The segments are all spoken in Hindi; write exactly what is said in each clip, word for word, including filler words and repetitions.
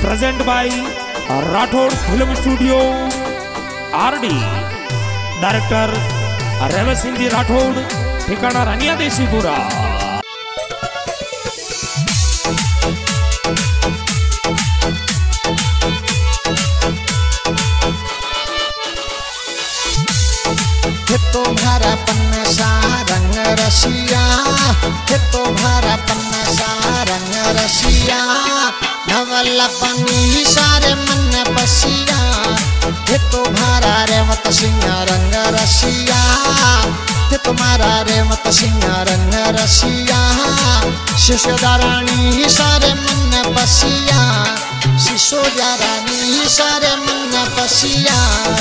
Present by Rathore film studio RD. Director Revat Singh ji Rathore, ठिकाना रानिया देसीपुरा। तुम्हारा पन्ना सा रंग रसिया, तुम्हारा पन्ना सा रंग रसिया, नवल पनी सारे मन बसिया, तुम्हारा रेवत सिंह रंग रसिया, तुम्हारा रेवत सिंह रंग रसिया, शिशोदा रानी सारे मन बसिया, शिशोदा रानी सारे मन बसिया।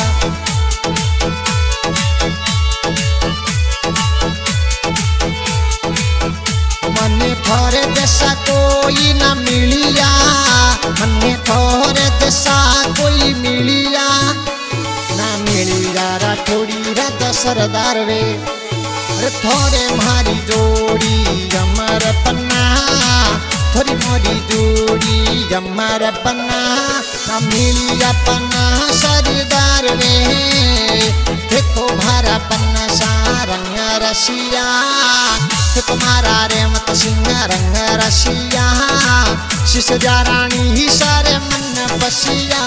मने थोरे जैसा कोई न मिलिया, मने थोरे जैसा कोई मिलिया ना मिलिया। राठौड़ी राजा सरदार वे थोड़े मारी जोड़ी अमर पन्ना, थोड़ी मोरी जोड़ी अमर पन्ना ना मिलिया पन्ना सरदार वे। तो भारा पन्ना सा रंग रसिया, तुम्हारा रेवत सिंह रंग रसिया, शिशोदा रानी सारे मन बसिया।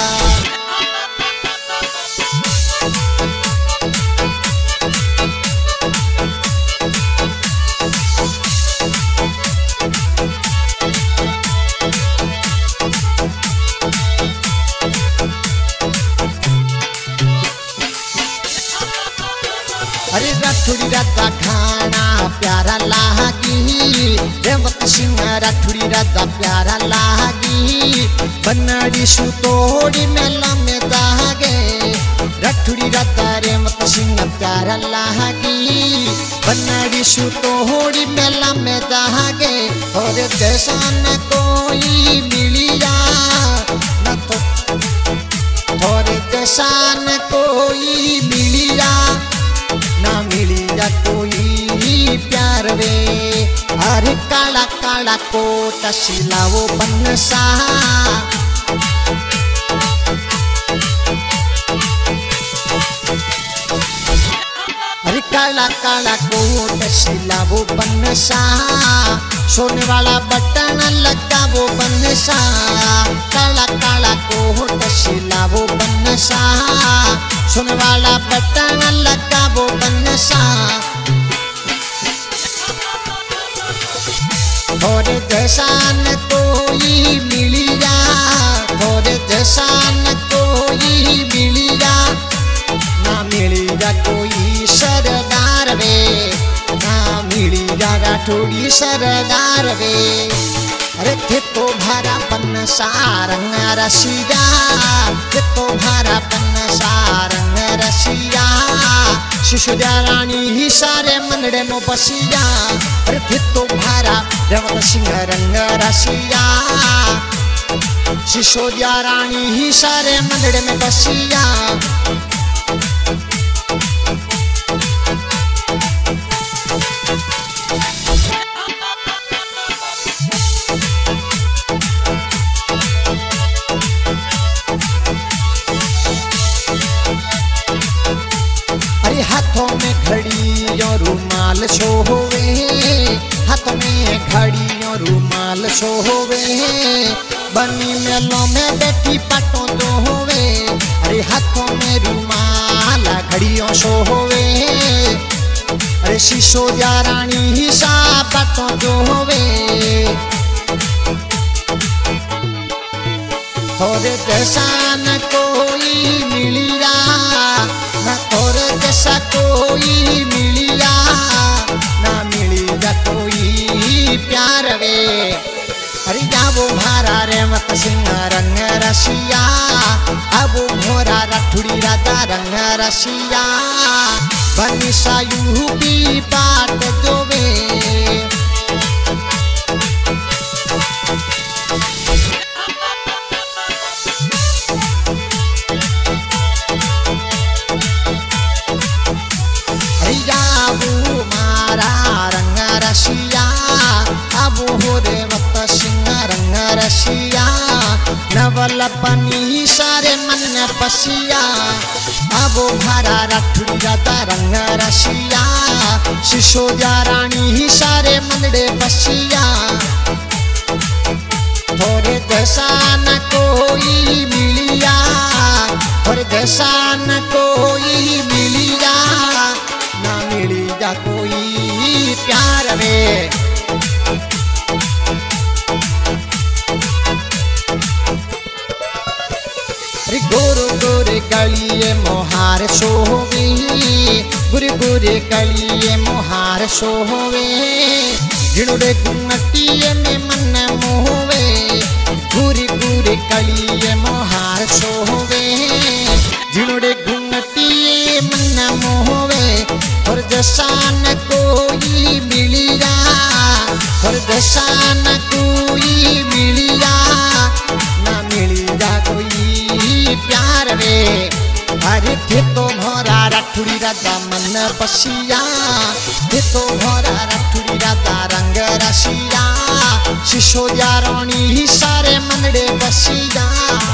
अरे राठौड़ी राजा खाना प्यारा लागी, रेवत सिंह राठौड़ी राजा प्यारा लागी, बनड़ी सुतोड़ी मेला में दागे। राठौड़ी राजा रेवत सिंह प्यारा लागी, बनड़ी सुतोड़ी मेला में दागे। और जैसा न कोई मिलिया न तो, और जैसा न कोई मिलिया ना मिलिया कोई प्यार वे। अरे काला काला कोट सिलावो बनसा, अरे काला काला कोट सिलावो बनसा, सोने वाला बटन लगावो बनसा। काला काला कोट सिलावो बनसा, सोने वाला बटन लगावो बनसा। थोड़े जैसा न कोई मिलिया, थोड़े जैसा न कोई मिलिया ना मिलिया कोई सरदार वे, ना मिलिया राठौड़ी सरदार वे। अरे थे तो भारा पन्ना सा रंग रसिया, थे तो भारा पन्ना सा रंग रसिया, शिशोदा रानी ही सारे मनड़े में बसिया। अरे थे तो भारा रेवत सिंह रंग रसिया, शिशोदा रानी ही सारे मनड़े में बसिया। हाथों में घड़ी और रुमाल शोवे, हाथ में घड़ी और रुमाल शोवे, बनी मेलों में बेटी पाटो जो होवे। अरे हाथों में रुमाल घड़ियों शोवे, अरे शिशोदा रानी ही सा पाटो जो होवे। थोड़े जैसा न कोई मिलिया, न थोड़े जैसा कोई मिलिया ना मिलिया कोई प्यार वे। अरे जाबो भारा रेवत सिंह रंग रसिया, अबो मोरा राठौड़ी राजा रंग रसिया, बनी सा यूपी पाट जोवे। रसिया, अब हो रेवत सिंह रंग रसिया, बनी सारे मन पसिया आबो भारा राठुड़ी राधा रंग रसिया सिसोदिया रानी सारे मनडे बसिया थोड़े दशा न कोई मिलिया थोड़े दशा न कोई मिलिया ना मिली जा कोई प्यार में गोरे गोरे गलिए मोहार सोवे गुरे गुरे गलिए मोहार सोवे जिणुड़े गुंगटिए में मन मोहवे गुरे गुरे गलिए मोहार सोवे जिणुड़े गुंगटिए मन मोहवे और जैसा न कोई मिलिया और जैसा न कोई मिलिया ना मिली जा कोई प्यार में अरे थे तो भरा राठुड़ी राधा मन पसिया थे तो भरा राठुड़ी राधा रंग रसिया सिसोदिया रानी सारे मनडे बसिया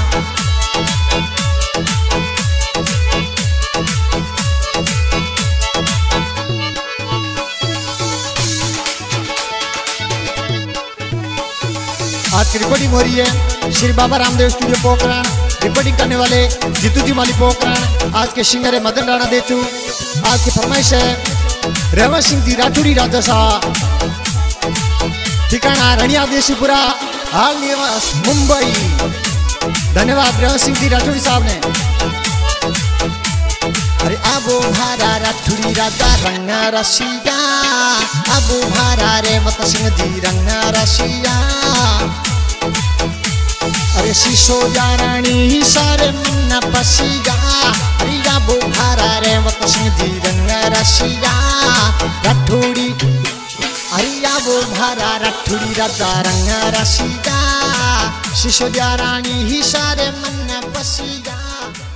आज की रिकॉर्डिंग हो रही है श्री बाबा रामदेव स्टूडियो पोखरण। रिकॉर्डिंग करने वाले जीतू जी माली पोखरण। आज के सिंगर है मदन राणा देचू। आज की फरमाइश है रेवत सिंह जी राठौड़ी राजा साहब, ठिकाना रनिया देसीपुरा, हाल निवास मुंबई। धन्यवाद रेवत सिंह जी राठौड़ी साहब ने। अरे आबो भारा राठौड़ी राजा रंग रसिया आबो भारा रेवत सिंह जी रंग रसिया अरे सिसोदिया रानी सारे मन पसिया अरे आबो भारा रेवत सिंह जी रंग रसिया राठौड़ी अरे आबो भारा राठौड़ी राजा रंग रसिया सिसोदिया रानी सारे मन पसिया।